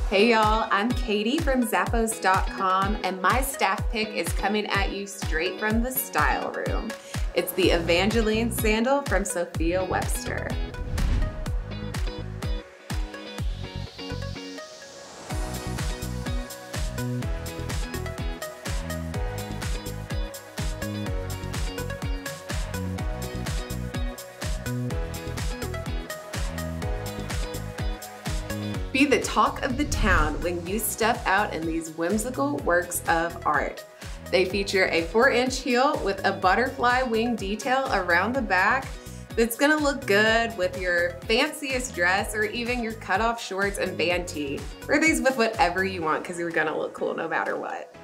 Hey y'all, I'm Katie from Zappos.com and my staff pick is coming at you straight from the style room. It's the Evangeline sandal from Sophia, Webster. Be the talk of the town when you step out in these whimsical works of art. They feature a 4-inch heel with a butterfly wing detail around the back that's gonna look good with your fanciest dress or even your cutoff shorts and band tee. Wear these with whatever you want because you're gonna look cool no matter what.